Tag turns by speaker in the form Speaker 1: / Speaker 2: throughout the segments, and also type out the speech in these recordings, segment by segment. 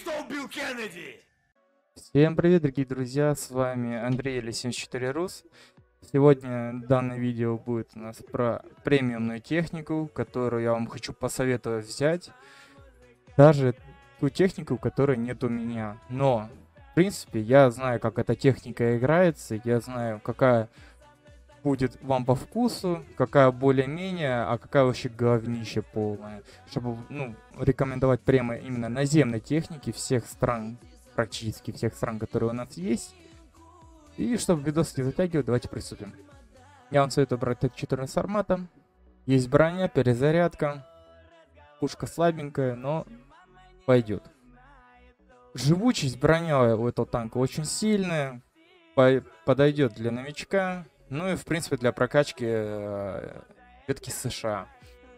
Speaker 1: кто убил Кеннеди?
Speaker 2: Всем привет, дорогие друзья, с вами Андрей или 74 Рус. Сегодня данное видео будет у нас про премиумную технику, которую я вам хочу посоветовать взять. Даже ту технику, которой нет у меня. Но, в принципе, я знаю, как эта техника играется, я знаю, какая будет вам по вкусу, какая более-менее, а какая вообще говнище полная. Чтобы, рекомендовать прямо именно наземной техники всех стран, практически всех стран, которые у нас есть. И чтобы видос не затягивать, давайте приступим. Я вам советую брать Т-14 формата. Есть броня, перезарядка. Пушка слабенькая, но пойдет. Живучесть броня у этого танка очень сильная. Подойдет для новичка. Ну и в принципе для прокачки ветки США.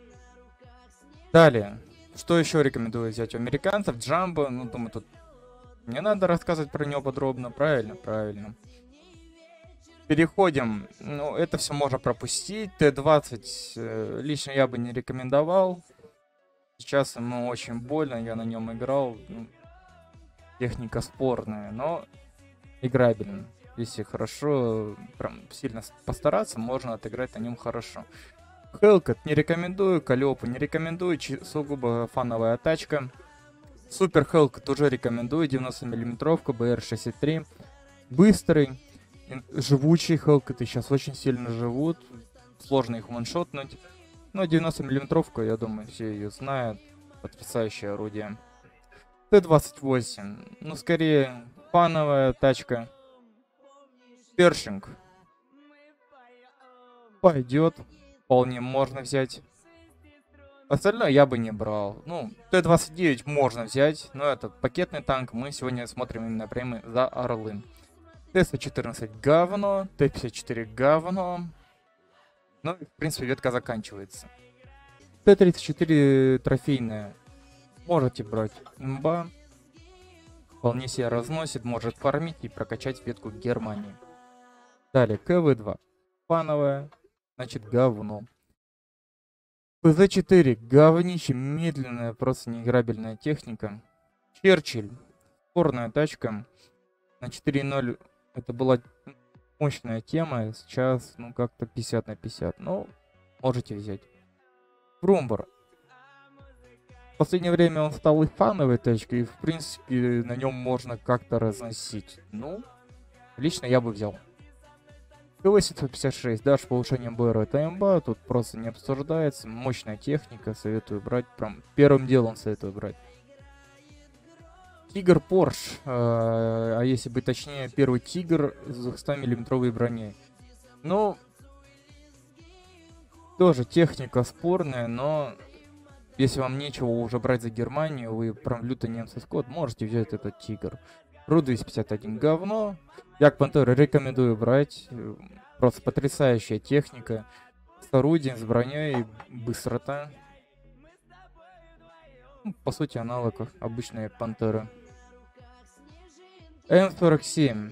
Speaker 2: Далее. Что еще рекомендую взять у американцев? Джамбо. Ну, думаю, тут не надо рассказывать про него подробно. Правильно, правильно. Переходим. Ну, это все можно пропустить. Т-20 лично я бы не рекомендовал. Сейчас ему очень больно. Я на нем играл. Техника спорная, но играбельная. Если хорошо, прям сильно постараться, можно отыграть на нем хорошо. Хелкот не рекомендую, Калиопу не рекомендую, сугубо фановая тачка. Супер Хелкот уже рекомендую, 90 миллиметровка, БР-63. Быстрый, живучий Хелкоты сейчас очень сильно живут, сложно их ваншотнуть. Но 90 миллиметровка, я думаю, все ее знают, потрясающее орудие. Т-28, ну скорее фановая тачка. Першинг пойдет, вполне можно взять. Остальное я бы не брал. Ну, Т-29 можно взять, но это пакетный танк. Мы сегодня смотрим именно прямо за Орлы. Т-114 говно, Т-54 говно. Ну, в принципе, ветка заканчивается. Т-34 трофейная. Можете брать. Имба. Вполне себе разносит, может фармить и прокачать ветку Германии. Далее, КВ-2. Фановая, значит, говно. ПЗ-4. Говнище, медленная, просто неиграбельная техника. Черчилль. Спорная тачка. На 4.0 это была мощная тема. Сейчас, ну, как-то 50 на 50. Ну, можете взять. Брумбар. В последнее время он стал и фановой тачкой, и, в принципе, на нем можно как-то разносить. Ну, лично я бы взял. Т-856, да, с повышением БР это имба, тут просто не обсуждается, мощная техника, советую брать, прям первым делом советую брать. Тигр Порш, а если быть точнее, первый Тигр с 200 миллиметровой броней. Ну, тоже техника спорная, но если вам нечего уже брать за Германию, вы прям люто немцы скот, можете взять этот Тигр. Ру-251 говно. Як Пантера рекомендую брать. Просто потрясающая техника. С орудием, с броней, быстрота. Ну, по сути, аналог обычной Пантеры. М47.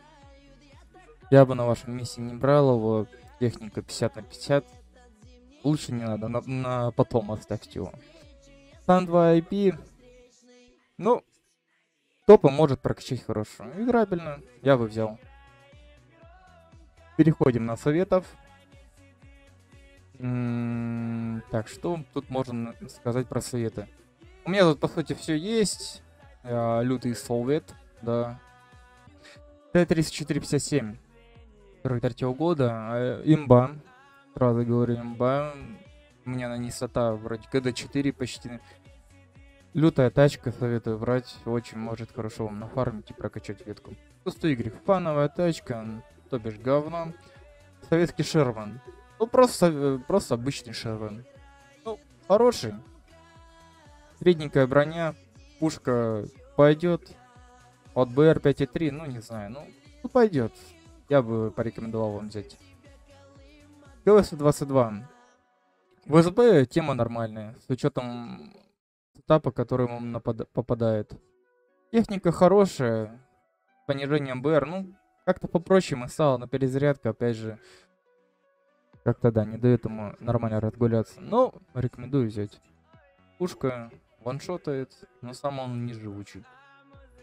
Speaker 2: Я бы на вашем месте не брал его. Техника 50 на 50. Лучше не надо, на потом оставьте его. Сан-2 IP. Ну, топа может прокачать хорошо. Играбельно. Я бы взял. Переходим на советов. Так, что тут можно сказать про советы? У меня тут, по сути, все есть. Лютый совет, да. Т-3457. 43-го года. Имба. Сразу говорю, имба. У меня на нисота вроде КД-4 почти. Лютая тачка, советую брать. Очень может хорошо вам нафармить и прокачать ветку. Пустой игры. Фановая тачка, то бишь говно. Советский Шерман. Ну, просто обычный Шерман. Ну, хороший. Средненькая броня. Пушка пойдет. От БР 5.3, ну, не знаю. Ну, пойдет. Я бы порекомендовал вам взять. КВС-22. ВСБ тема нормальная. С учетом этапа, который вам попадает. Техника хорошая. С понижением БР. Ну, как-то попроще стало. Но перезарядка, опять же, как-то, да, не дает ему нормально разгуляться. Но рекомендую взять. Пушка ваншотает, но сам он не живучий.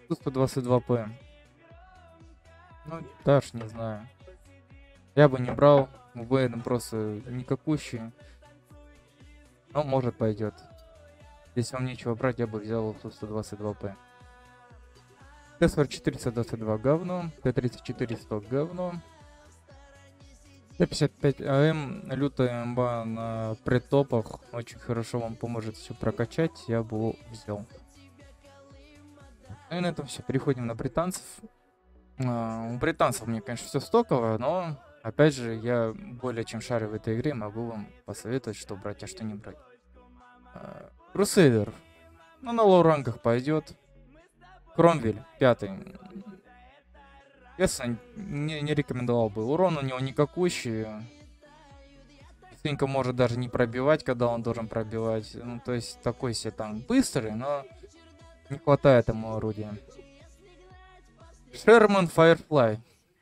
Speaker 2: Ту-122П. Ну, даже не знаю. Я бы не брал. ВВН просто никакущий. Но может пойдет. Если вам нечего брать, я бы взял Ту-122П. Т-4422 говно. Т-3400 говно. Т-55АМ, лютая имба на предтопах. Очень хорошо вам поможет все прокачать. Я бы его взял. Ну и на этом все. Переходим на британцев. У британцев мне, конечно, все стоковое, но, опять же, я более чем шарю в этой игре, могу вам посоветовать, что брать, а что не брать. Крусейдер. Ну, на лоу-ранках пойдет. Кромвель, 5-й. Честно, не рекомендовал бы. Урон у него никакущий. Частенько может даже не пробивать, когда он должен пробивать. Ну, то есть такой себе там быстрый, но не хватает ему орудия. Шерман Firefly.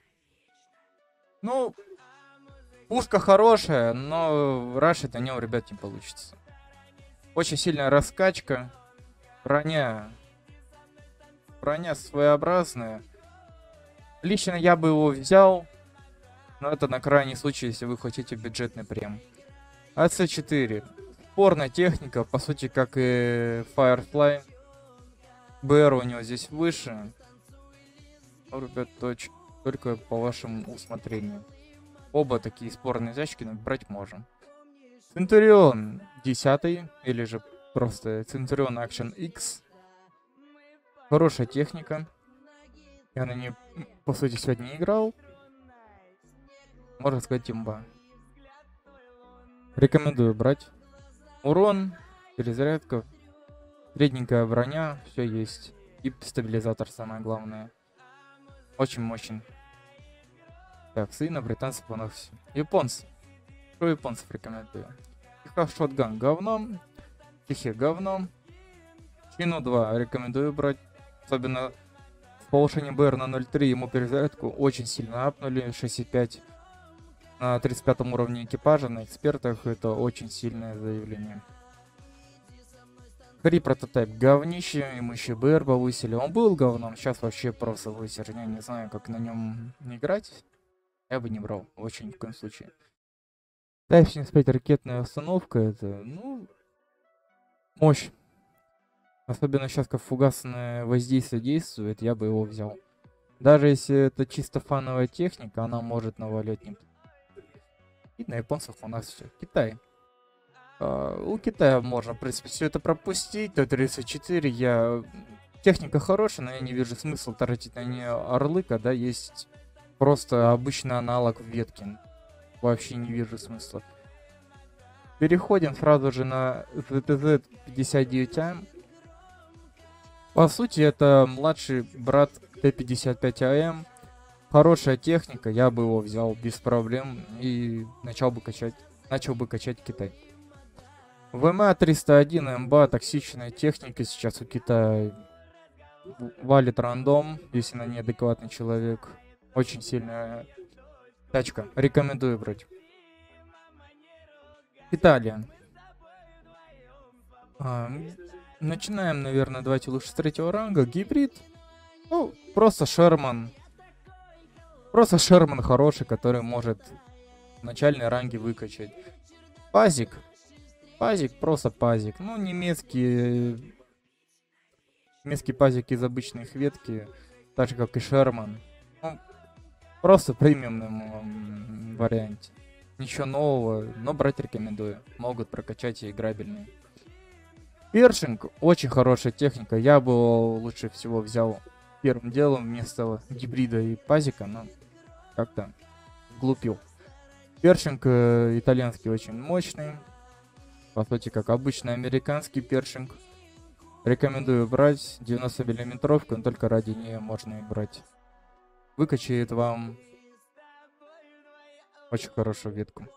Speaker 2: Ну, пушка хорошая, но рашить на него, ребят, не получится. Очень сильная раскачка. Броня своеобразная. Лично я бы его взял, но это на крайний случай, если вы хотите бюджетный прем. АЦ-4. Спорная техника, по сути, как и Firefly. БР у него здесь выше. Ну, ребят, только по вашему усмотрению. Оба такие спорные зачки, но брать можем. Центурион 10, или же просто Центурион Action X. Хорошая техника. Я на ней, по сути, сегодня не играл. Можно сказать, имба. Рекомендую брать. Урон, перезарядка, средненькая броня, все есть. И стабилизатор, самое главное. Очень мощный. Так, сына британцев у нас все. Японцы. Что японцев рекомендую? Тихо шотган говном. Тихе говном. Чину 2 рекомендую брать. Особенно в повышении БР на 0.3 ему перезарядку очень сильно апнули. 6.5 на 35 уровне экипажа. На экспертах это очень сильное заявление. Хри прототип говнище. Ему еще БР повысили. Он был говном. Сейчас вообще просто высер. Я не знаю, как на нем играть. Я бы не брал. Очень ни в коем случае. Type 75 ракетная установка. Это, ну, мощь. Особенно сейчас, как фугасное воздействие действует, я бы его взял. Даже если это чисто фановая техника, она может навалять не. И на японцев у нас все. Китай. У Китая можно, в принципе, все это пропустить. Т-34 техника хорошая, но я не вижу смысла тратить на нее орлы, когда есть просто обычный аналог Веткин. Вообще не вижу смысла. Переходим сразу же на ZTZ-59А. По сути, это младший брат Т-55АМ. Хорошая техника, я бы его взял без проблем и начал бы качать Китай. ВМА-301 МБА, токсичная техника сейчас у Китая. Валит рандом, если на неадекватный человек. Очень сильная тачка. Рекомендую брать. Италия. Начинаем, наверное, давайте лучше с 3-го ранга. Гибрид. Ну, просто Шерман. Просто Шерман хороший, который может в начальной ранге выкачать. Пазик. Пазик, просто пазик. Ну, немецкий пазик из обычной их ветки. Так же, как и Шерман. Ну, просто в премиумном варианте. Ничего нового, но брать рекомендую. Могут прокачать и играбельные. Першинг, очень хорошая техника. Я бы его лучше всего взял первым делом вместо гибрида и пазика, но как-то глупил. Першинг итальянский очень мощный. По сути, как обычный американский першинг. Рекомендую брать 90 миллиметровку, но только ради нее можно и брать. Выкачает вам очень хорошую ветку.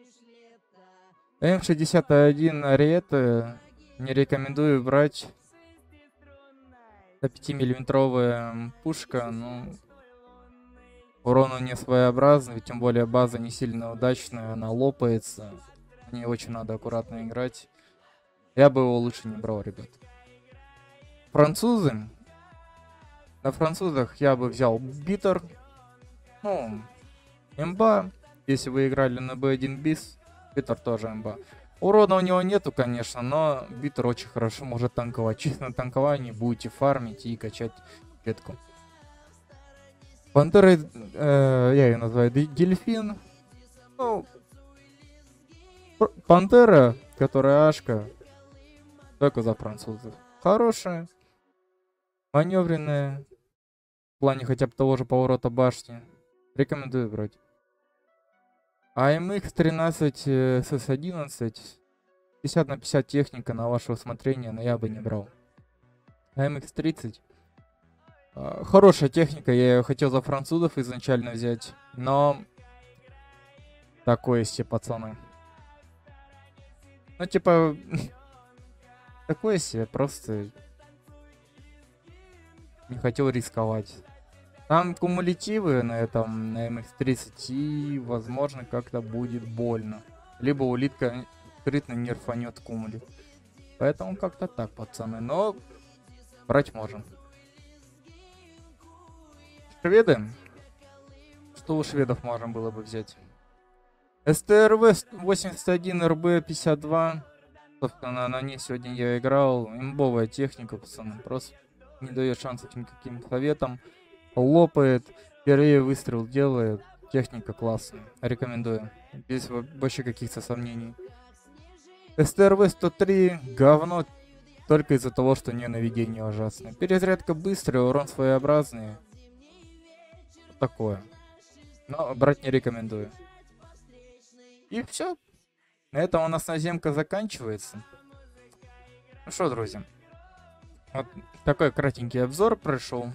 Speaker 2: М61 Ариэта не рекомендую брать. Это 5-миллиметровая пушка, ну, урон у нее своеобразный, тем более база не сильно удачная, она лопается. Мне очень надо аккуратно играть. Я бы его лучше не брал, ребят. Французы. На французах я бы взял Биттер. Ну, имба. Если вы играли на B1 бис, Биттер тоже имба. Урона у него нету, конечно, но Биттер очень хорошо может танковать. Чисто на танковании будете фармить и качать ветку. Пантера, я ее называю дельфин. Ну, пантера, которая ашка, только за французов. Хорошая, маневренная, в плане хотя бы того же поворота башни. Рекомендую брать. AMX 13 SS11 50 на 50 техника на ваше усмотрение, но я бы не брал. AMX 30 хорошая техника, я ее хотел за французов изначально взять, но такое себе, пацаны. Ну, типа, такое себе, просто не хотел рисковать. Там кумулятивы на этом, на MX-30, и, возможно, как-то будет больно. Либо улитка скрытно нерфанет кумули. Поэтому как-то так, пацаны. Но брать можем. Шведы? Что у шведов можно было бы взять? СТРВ 81 РБ 52. Собственно, на ней сегодня я играл. Имбовая техника, пацаны. Просто не дает шансов никаким советам. Лопает, первый выстрел делает. Техника классная. Рекомендую. Без вообще каких-то сомнений. СТРВ 103 говно только из-за того, что не наведение ужасное. Перезарядка быстрая, урон своеобразный. Вот такое. Но брать не рекомендую. И все. На этом у нас наземка заканчивается. Ну что, друзья. Вот такой кратенький обзор прошел.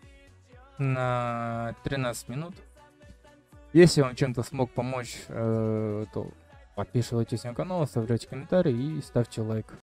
Speaker 2: На 13 минут. Если вам чем-то смог помочь, то подписывайтесь на канал, оставляйте комментарии и ставьте лайк.